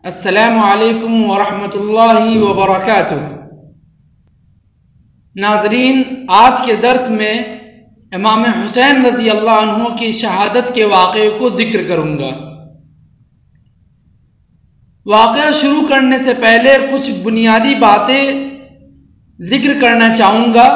السلام علیکم ورحمۃ اللہ وبرکاتہ۔ ناظرین، آج کے درس میں امام حسین رضی اللہ عنہ کی شہادت کے واقعے کو ذکر کروں گا۔ واقعہ شروع کرنے سے پہلے کچھ بنیادی باتیں ذکر کرنا چاہوں گا۔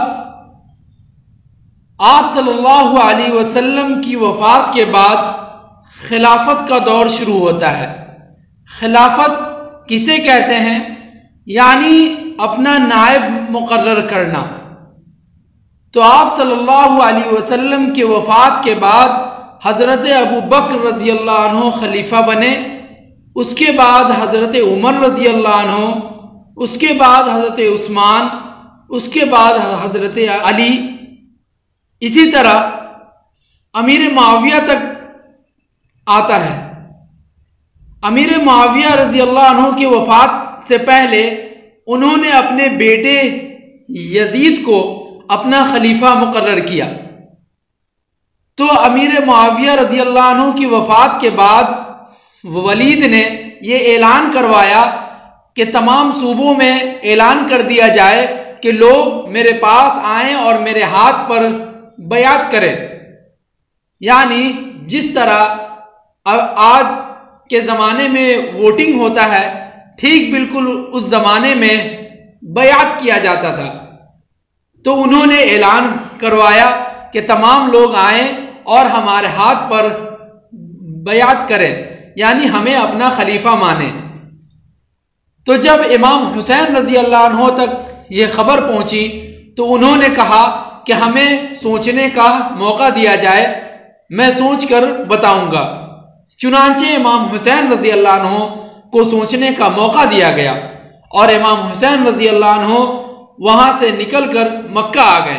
آپ صلی اللہ علیہ وسلم کی وفات کے بعد خلافت کا دور شروع ہوتا ہے۔ خلافت کسے کہتے ہیں؟ یعنی اپنا نائب مقرر کرنا۔ تو آپ صلی اللہ علیہ وسلم کی وفات کے بعد حضرت ابو بکر رضی اللہ عنہ خلیفہ بنے، اس کے بعد حضرت عمر رضی اللہ عنہ، اس کے بعد حضرت عثمان، اس کے بعد حضرت علی، اسی طرح امیر معاویہ تک آتا ہے۔ امیر معاویہ رضی اللہ عنہ کی وفات سے پہلے انہوں نے اپنے بیٹے یزید کو اپنا خلیفہ مقرر کیا۔ تو امیر معاویہ رضی اللہ عنہ کی وفات کے بعد ولید نے یہ اعلان کروایا کہ تمام صوبوں میں اعلان کر دیا جائے کہ لوگ میرے پاس آئیں اور میرے ہاتھ پر بیعت کریں۔ یعنی جس طرح آج کے زمانے میں ووٹنگ ہوتا ہے، ٹھیک بالکل اس زمانے میں بیعت کیا جاتا تھا۔ تو انہوں نے اعلان کروایا کہ تمام لوگ آئیں اور ہمارے ہاتھ پر بیعت کریں، یعنی ہمیں اپنا خلیفہ مانیں۔ تو جب امام حسین رضی اللہ عنہ تک یہ خبر پہنچی تو انہوں نے کہا کہ ہمیں سوچنے کا موقع دیا جائے، میں سوچ کر بتاؤں گا۔ چنانچہ امام حسین رضی اللہ عنہ کو سوچنے کا موقع دیا گیا اور امام حسین رضی اللہ عنہ وہاں سے نکل کر مکہ آ گئے۔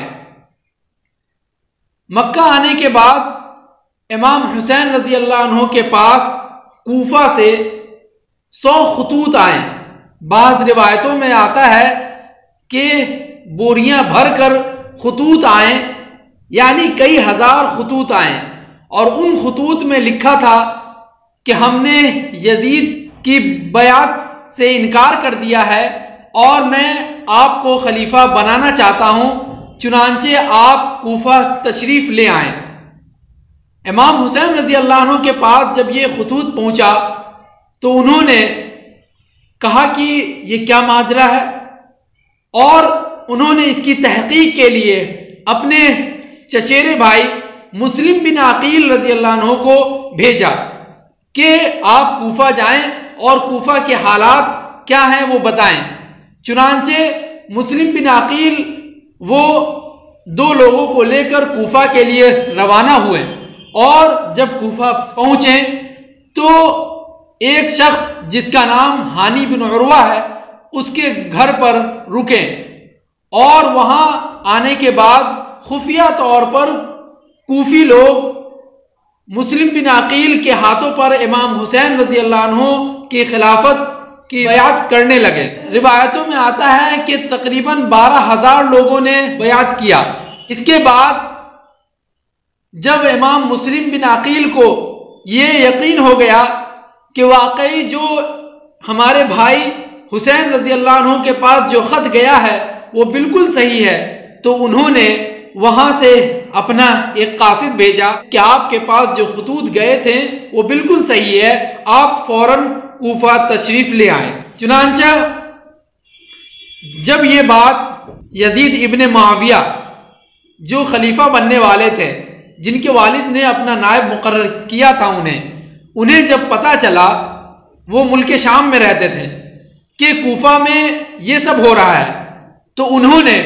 مکہ آنے کے بعد امام حسین رضی اللہ عنہ کے پاس کوفہ سے 100 خطوط آئے۔ بعض روایتوں میں آتا ہے کہ بوریاں بھر کر خطوط آئیں، یعنی کئی ہزار خطوط آئیں، اور ان خطوط میں لکھا تھا کہ ہم نے یزید کی بیعت سے انکار کر دیا ہے اور میں آپ کو خلیفہ بنانا چاہتا ہوں، چنانچہ آپ کوفہ تشریف لے آئیں۔ امام حسین رضی اللہ عنہ کے پاس جب یہ خطوط پہنچا تو انہوں نے کہا کہ یہ کیا ماجرا ہے، اور انہوں نے اس کی تحقیق کے لیے اپنے چچیرے بھائی مسلم بن عقیل رضی اللہ عنہ کو بھیجا کہ آپ کوفہ جائیں اور کوفہ کے حالات کیا ہیں وہ بتائیں۔ چنانچہ مسلم بن عقیل وہ 2 لوگوں کو لے کر کوفہ کے لیے روانہ ہوئے، اور جب کوفہ پہنچے تو ایک شخص جس کا نام ہانی بن عروہ ہے اس کے گھر پر رکے، اور وہاں آنے کے بعد خفیہ طور پر کوفی لوگ مسلم بن عقیل کے ہاتھوں پر امام حسین رضی اللہ عنہ کی خلافت کی بیعت کرنے لگے۔ روایتوں میں آتا ہے کہ تقریباً 12,000 لوگوں نے بیعت کیا۔ اس کے بعد جب امام مسلم بن عقیل کو یہ یقین ہو گیا کہ واقعی جو ہمارے بھائی حسین رضی اللہ عنہ کے پاس جو خط گیا ہے وہ بالکل صحیح ہے، تو انہوں نے وہاں سے اپنا ایک قاصد بھیجا کہ آپ کے پاس جو خطوط گئے تھے وہ بالکل صحیح ہے، آپ فوراً کوفہ تشریف لے آئیں۔ چنانچہ جب یہ بات یزید ابن معاویہ جو خلیفہ بننے والے تھے، جن کے والد نے اپنا نائب مقرر کیا تھا انہیں جب پتہ چلا، وہ ملک شام میں رہتے تھے، کہ کوفہ میں یہ سب ہو رہا ہے، تو انہوں نے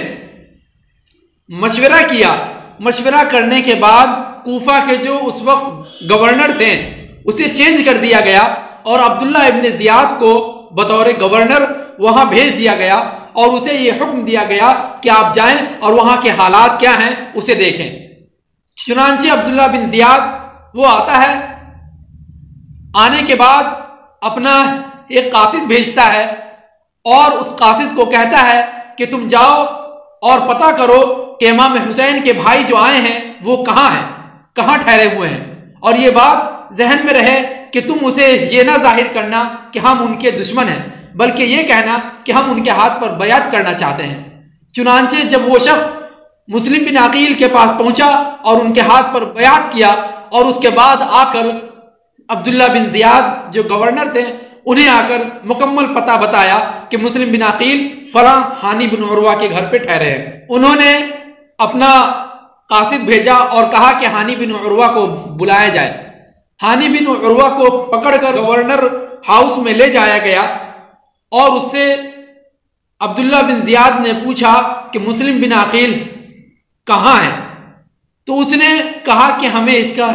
مشورہ کیا۔ مشورہ کرنے کے بعد کوفہ کے جو اس وقت گورنر تھے اسے چینج کر دیا گیا، اور عبداللہ ابن زیاد کو بطور گورنر وہاں بھیج دیا گیا، اور اسے یہ حکم دیا گیا کہ آپ جائیں اور وہاں کے حالات کیا ہیں اسے دیکھیں۔ چنانچہ عبداللہ بن زیاد وہ آتا ہے، آنے کے بعد اپنا ایک قاصد بھیجتا ہے، اور اس قاصد کو کہتا ہے کہ تم جاؤ اور پتہ کرو کہ امام حسین کے بھائی جو آئے ہیں وہ کہاں ہیں، کہاں ٹھہرے ہوئے ہیں، اور یہ بات ذہن میں رہے کہ تم اسے یہ نہ ظاہر کرنا کہ ہم ان کے دشمن ہیں، بلکہ یہ کہنا کہ ہم ان کے ہاتھ پر بیعت کرنا چاہتے ہیں۔ چنانچہ جب وہ شخص مسلم بن عقیل کے پاس پہنچا اور ان کے ہاتھ پر بیعت کیا، اور اس کے بعد آ کر عبداللہ بن زیاد جو گورنر تھے انہیں آ کر مکمل پتہ بتایا کہ مسلم بن عقیل فلاں ہانی بن عروہ کے گھر پہ ٹھہرے ہیں۔ انہوں نے اپنا قاصد بھیجا اور کہا کہ ہانی بن عروہ کو بلایا جائے۔ ہانی بن عروہ کو پکڑ کر گورنر ہاؤس میں لے جایا گیا اور اس سے عبداللہ بن زیاد نے پوچھا کہ مسلم بن عقیل کہاں ہے؟ تو اس نے کہا کہ ہمیں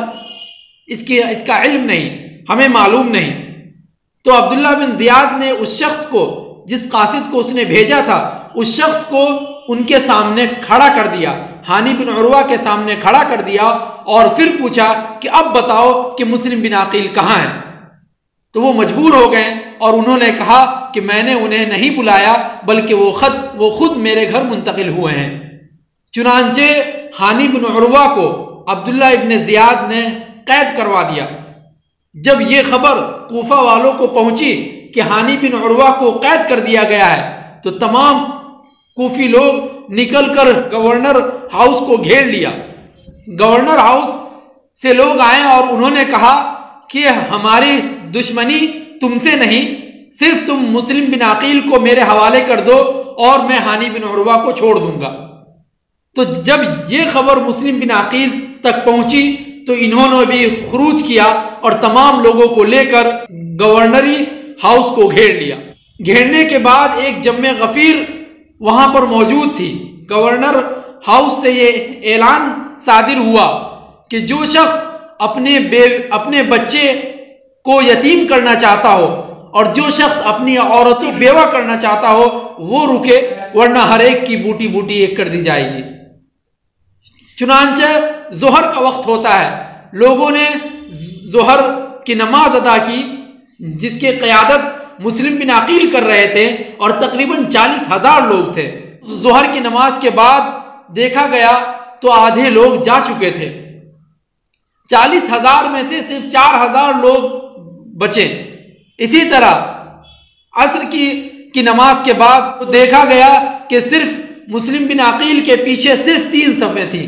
اس کا علم نہیں، ہمیں معلوم نہیں۔ تو عبداللہ بن زیاد نے اس شخص کو، جس قاصد کو اس نے بھیجا تھا، اس شخص کو ان کے سامنے کھڑا کر دیا، ہانی بن عروہ کے سامنے کھڑا کر دیا، اور پھر پوچھا کہ اب بتاؤ کہ مسلم بن عقیل کہاں ہے؟ تو وہ مجبور ہو گئے اور انہوں نے کہا کہ میں نے انہیں نہیں بلایا، بلکہ وہ خود میرے گھر منتقل ہوئے ہیں۔ چنانچہ ہانی بن عروہ کو عبداللہ ابن زیاد نے قید کروا دیا۔ جب یہ خبر کوفہ والوں کو پہنچی کہ ہانی بن عروہ کو قید کر دیا گیا ہے، تو تمام کوفی لوگ نکل کر گورنر ہاؤس کو گھیر لیا۔ گورنر ہاؤس سے لوگ آئے اور انہوں نے کہا کہ ہماری دشمنی تم سے نہیں، صرف تم مسلم بن عقیل کو میرے حوالے کر دو اور میں ہانی بن عروہ کو چھوڑ دوں گا۔ تو جب یہ خبر مسلم بن عقیل تک پہنچی تو انہوں نے بھی خروج کیا اور تمام لوگوں کو لے کر گورنری ہاؤس کو گھیر لیا۔ گھیرنے کے بعد ایک جمع غفیر وہاں پر موجود تھی۔ گورنر ہاؤس سے یہ اعلان صادر ہوا کہ جو شخص اپنے بچے کو یتیم کرنا چاہتا ہو اور جو شخص اپنی عورتوں بیوہ کرنا چاہتا ہو وہ رکے، ورنہ ہر ایک کی بوٹی بوٹی ایک کر دی جائے گی۔ چنانچہ ظہر کا وقت ہوتا ہے، لوگوں نے ظہر کی نماز ادا کی، جس کی قیادت مسلم بن عقیل کر رہے تھے، اور تقریباً 40,000 لوگ تھے۔ ظہر کی نماز کے بعد دیکھا گیا تو آدھے لوگ جا چکے تھے، 40,000 میں سے صرف 4,000 لوگ بچے۔ اسی طرح عصر کی نماز کے بعد دیکھا گیا کہ صرف مسلم بن عقیل کے پیچھے صرف 3 صفیں تھیں۔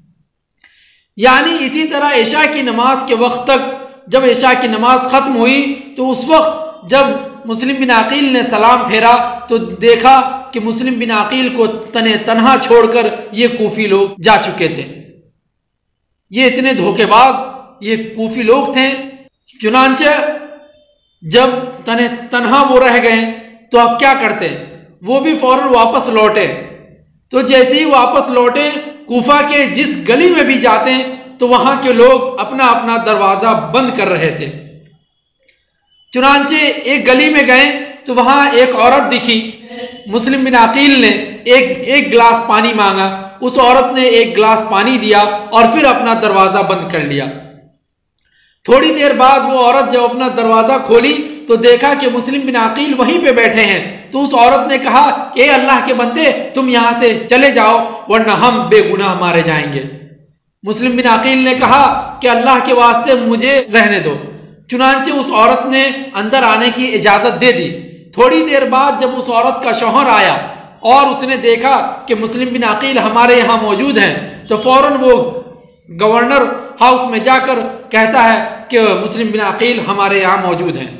یعنی اسی طرح عشاء کی نماز کے وقت تک، جب عشاء کی نماز ختم ہوئی تو اس وقت جب مسلم بن عقیل نے سلام پھیرا تو دیکھا کہ مسلم بن عقیل کو تنہا چھوڑ کر یہ کوفی لوگ جا چکے تھے۔ یہ اتنے دھوکے باز یہ کوفی لوگ تھے۔ چنانچہ جب تنہا وہ رہ گئے تو اب کیا کرتے؟ وہ بھی فوراً واپس لوٹے۔ تو جیسے ہی واپس لوٹے، کوفہ کے جس گلی میں بھی جاتے تو وہاں کے لوگ اپنا اپنا دروازہ بند کر رہے تھے۔ چنانچہ ایک گلی میں گئے تو وہاں ایک عورت دکھی۔ مسلم بن عقیل نے ایک گلاس پانی مانگا، اس عورت نے ایک گلاس پانی دیا اور پھر اپنا دروازہ بند کر لیا۔ تھوڑی دیر بعد وہ عورت جب اپنا دروازہ کھولی تو دیکھا کہ مسلم بن عقیل وہیں پہ بیٹھے ہیں۔ تو اس عورت نے کہا کہ اے اللہ کے بندے، تم یہاں سے چلے جاؤ ورنہ ہم بے گناہ مارے جائیں گے۔ مسلم بن عقیل نے کہا کہ اللہ کے واسطے مجھے رہنے دو۔ چنانچہ اس عورت نے اندر آنے کی اجازت دے دی۔ تھوڑی دیر بعد جب اس عورت کا شوہر آیا اور اس نے دیکھا کہ مسلم بن عقیل ہمارے یہاں موجود ہیں تو فوراً وہ گورنر ہاؤس میں جا کر کہتا ہے کہ مسلم بن عقیل ہمارے یہاں موجود ہیں۔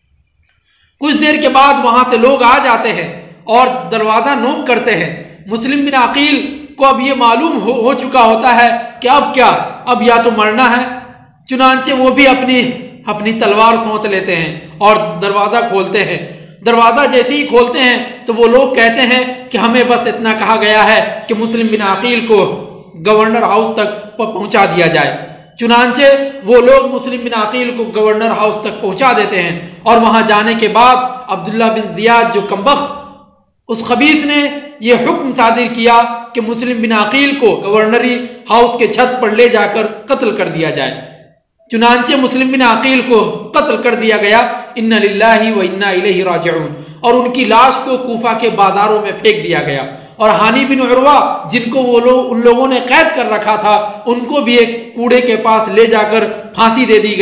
کچھ دیر کے بعد وہاں سے لوگ آ جاتے ہیں اور دروازہ نوک کرتے ہیں۔ مسلم بن عقیل کو اب یہ معلوم ہو چکا ہوتا ہے کہ اب کیا، اب یا تو مرنا ہے۔ چنانچہ وہ بھی اپنی تلوار سونت لیتے ہیں اور دروازہ کھولتے ہیں۔ دروازہ جیسے ہی کھولتے ہیں تو وہ لوگ کہتے ہیں کہ ہمیں بس اتنا کہا گیا ہے کہ مسلم بن عقیل کو گورنر ہاؤس تک پہنچا دیا جائے۔ چنانچہ وہ لوگ مسلم بن عقیل کو گورنر ہاؤس تک پہنچا دیتے ہیں، اور وہاں جانے کے بعد عبداللہ بن زیاد جو کمبخت اس خبیث نے یہ حکم صادر کیا کہ مسلم بن عقیل کو گورنری ہاؤس کے چھت پر لے جا کر قتل کر دیا جائے۔ چنانچہ مسلم بن عقیل کو قتل کر دیا گیا، انا للہ و انا الیہ راجعون، اور ان کی لاش کو کوفہ کے بازاروں میں پھینک دیا گیا۔ اور ہانی بن عروہ جن کو ان لوگوں نے قید کر رکھا تھا، ان کو بھی ایک کوڑے کے پاس لے جا کر پھانسی دے دی گئی،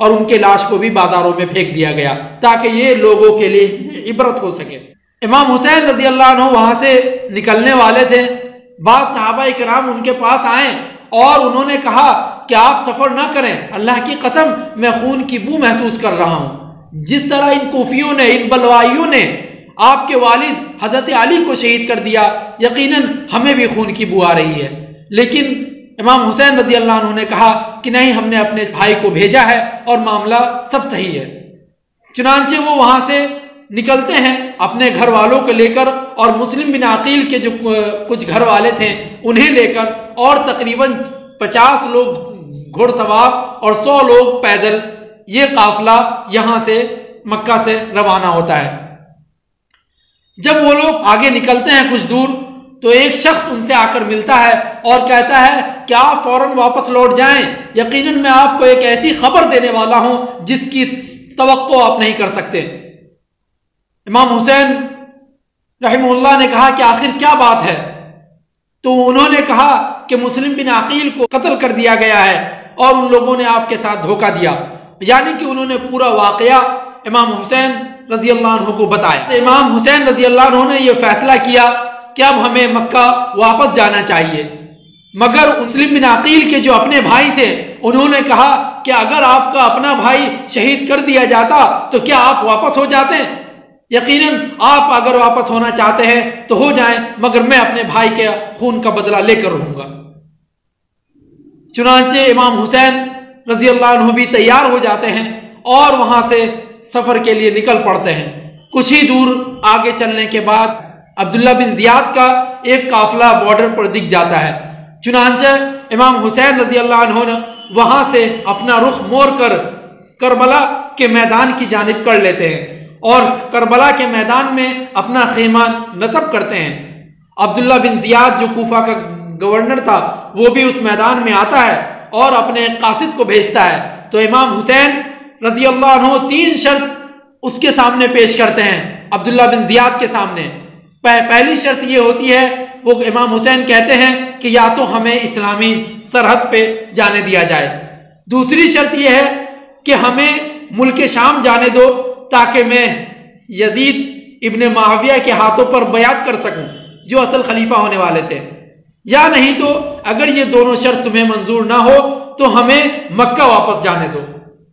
اور ان کے لاش کو بھی بازاروں میں پھینک دیا گیا تاکہ یہ لوگوں کے لیے عبرت ہو سکے۔ امام حسین رضی اللہ عنہ وہاں سے نکلنے والے تھے، بعض صحابہ کرام ان کے پاس آئے اور انہوں نے کہا کہ آپ سفر نہ کریں، اللہ کی قسم میں خون کی بو محسوس کر رہا ہوں۔ جس طرح ان کوفیوں نے، ان بلوائیوں نے آپ کے والد حضرت علی کو شہید کر دیا، یقیناً ہمیں بھی خون کی بو آ رہی ہے۔ لیکن امام حسین رضی اللہ عنہ نے کہا کہ نہیں، ہم نے اپنے بھائی کو بھیجا ہے اور معاملہ سب صحیح ہے۔ چنانچہ وہ وہاں سے نکلتے ہیں اپنے گھر والوں کو لے کر، اور مسلم بن عقیل کے جو کچھ گھر والے تھے انہیں لے کر، اور تقریباً 50 لوگ گھوڑ سوار اور 100 لوگ پیدل، یہ قافلہ یہاں سے مکہ سے روانہ ہوتا ہے۔ جب وہ لوگ آگے نکلتے ہیں کچھ دور تو ایک شخص ان سے آ کر ملتا ہے اور کہتا ہے کہ آپ فوراً واپس لوٹ جائیں، یقیناً میں آپ کو ایک ایسی خبر دینے والا ہوں جس کی توقع آپ نہیں کر سکتے۔ امام حسین رحمہ اللہ نے کہا کہ آخر کیا بات ہے؟ تو انہوں نے کہا کہ مسلم بن عقیل کو قتل کر دیا گیا ہے اور ان لوگوں نے آپ کے ساتھ دھوکہ دیا، یعنی کہ انہوں نے پورا واقعہ امام حسین رضی اللہ عنہ کو بتایا۔ امام حسین رضی اللہ عنہ نے یہ فیصلہ کیا کہ اب ہمیں مکہ واپس جانا چاہیے، مگر مسلم بن عقیل کے جو اپنے بھائی تھے انہوں نے کہا کہ اگر آپ کا اپنا بھائی شہید کر دیا جاتا تو کیا آپ واپس ہو جاتے؟ یقیناً آپ اگر واپس ہونا چاہتے ہیں تو ہو جائیں، مگر میں اپنے بھائی کے خون کا بدلہ لے کر رہوں گا۔ چنانچہ امام حسین رضی اللہ عنہ بھی تیار ہو جاتے ہیں اور وہاں سے سفر کے لیے نکل پڑتے ہیں۔ کچھ ہی دور آگے چلنے کے بعد عبداللہ بن زیاد کا ایک قافلہ بارڈر پر دکھ جاتا ہے۔ چنانچہ امام حسین رضی اللہ عنہ نے وہاں سے اپنا رخ موڑ کر کربلا کے میدان کی جانب کر لیتے ہیں اور کربلا کے میدان میں اپنا خیمہ نصب کرتے ہیں۔ عبداللہ بن زیاد جو کوفہ کا گورنر تھا وہ بھی اس میدان میں آتا ہے اور اپنے قاصد کو بھیجتا ہے۔ تو امام حسین رضی اللہ عنہ 3 شرط اس کے سامنے پیش کرتے ہیں، عبداللہ بن زیاد کے سامنے۔ پہلی شرط یہ ہوتی ہے، وہ امام حسین کہتے ہیں کہ یا تو ہمیں اسلامی سرحد پہ جانے دیا جائے، دوسری شرط یہ ہے کہ ہمیں ملک شام جانے دو تاکہ میں یزید ابن معاویہ کے ہاتھوں پر بیعت کر سکوں جو اصل خلیفہ ہونے والے تھے، یا نہیں تو اگر یہ دونوں شرط تمہیں منظور نہ ہو تو ہمیں مکہ واپس جانے دو۔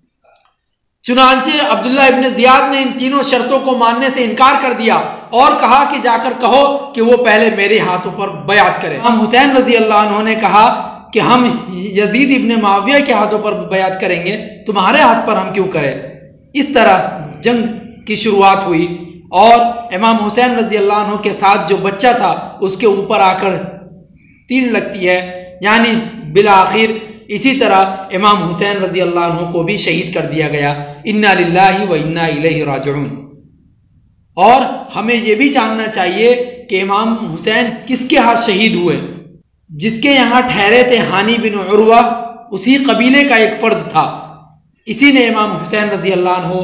چنانچہ عبداللہ ابن زیاد نے ان تینوں شرطوں کو ماننے سے انکار کر دیا اور کہا کہ جا کر کہو کہ وہ پہلے میرے ہاتھوں پر بیعت کرے۔ امام حسین رضی اللہ عنہ نے کہا کہ ہم یزید ابن معاویہ کے ہاتھوں پر بیعت کریں گے، تمہارے ہاتھ پر ہم کیوں کریں؟ اس طرح جنگ کی شروعات ہوئی اور امام حسین رضی اللہ عنہ کے ساتھ جو بچہ تھا اس کے اوپر آ کر تیر لگتی ہے، یعنی بالآخر اسی طرح امام حسین رضی اللہ عنہ کو بھی شہید کر دیا گیا۔ انا للہ و انا الیہ راجعون۔ اور ہمیں یہ بھی جاننا چاہیے کہ امام حسین کس کے ہاتھ شہید ہوئے؟ جس کے یہاں ٹھہرے تھے ہانی بن عروہ، اسی قبیلے کا ایک فرد تھا، اسی نے امام حسین رضی اللہ عنہ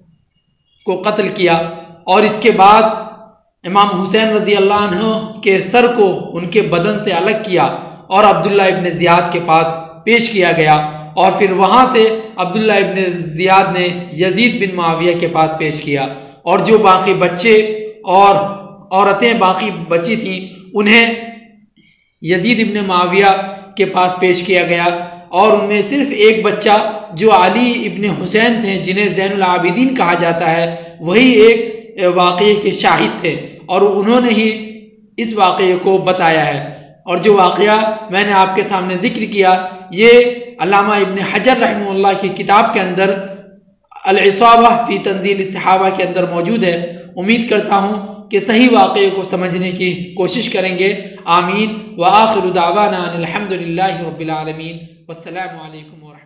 کو قتل کیا اور اس کے بعد امام حسین رضی اللہ عنہ کے سر کو ان کے بدن سے الگ کیا اور عبداللہ ابن زیاد کے پاس پیش کیا گیا، اور پھر وہاں سے عبداللہ ابن زیاد نے یزید بن معاویہ کے پاس پیش کیا، اور جو باقی بچے اور عورتیں باقی بچی تھیں انہیں یزید ابن معاویہ کے پاس پیش کیا گیا، اور ان میں صرف ایک بچہ جو علی ابن حسین تھے جنہیں زین العابدین کہا جاتا ہے، وہی ایک واقعے کے شاہد تھے اور انہوں نے ہی اس واقعے کو بتایا ہے۔ اور جو واقعہ میں نے آپ کے سامنے ذکر کیا یہ علامہ ابن حجر رحمہ اللہ کی کتاب کے اندر العصابہ فی تنزیل الصحابہ کے اندر موجود ہے۔ امید کرتا ہوں کہ صحیح واقعے کو سمجھنے کی کوشش کریں گے۔ آمین۔ وآخر دعوانا ان الحمد للہ رب العالمین، والسلام علیکم ورحمۃ اللہ۔